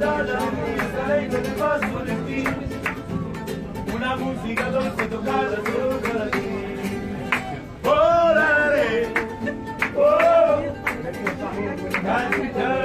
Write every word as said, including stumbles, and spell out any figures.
dalla vista, lei non ne va sulle piedi, una musica dolce toccata sopra la vita. Oh, la re, oh,